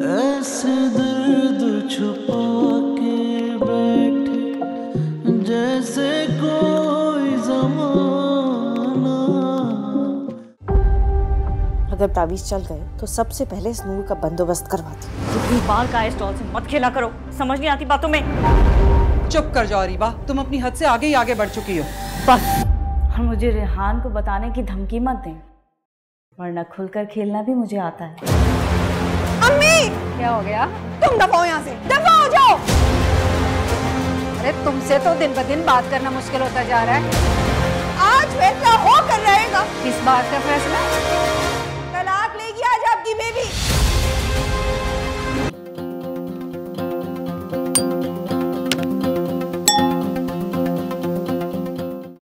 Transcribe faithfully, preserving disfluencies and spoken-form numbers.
ऐसे दर्द छुपा के बैठे जैसे कोई ज़माना। अगर तावीज़ चल गए तो सबसे पहले इस नूर का बंदोबस्त करवाती। इतनी बार का स्टॉल से मत खेला करो, समझ नहीं आती बातों में। चुप कर जाओ रीबा, तुम अपनी हद से आगे ही आगे बढ़ चुकी हो। बस, और मुझे रेहान को बताने की धमकी मत दें, वरना खुलकर खेलना भी मुझे आता है। अम्मी! क्या हो गया? तुम दफा हो यहाँ से, दफा हो जाओ। अरे तुमसे तो दिन ब दिन बात करना मुश्किल होता जा रहा है। आज फैसला हो कर रहेगा। इस बात का फैसला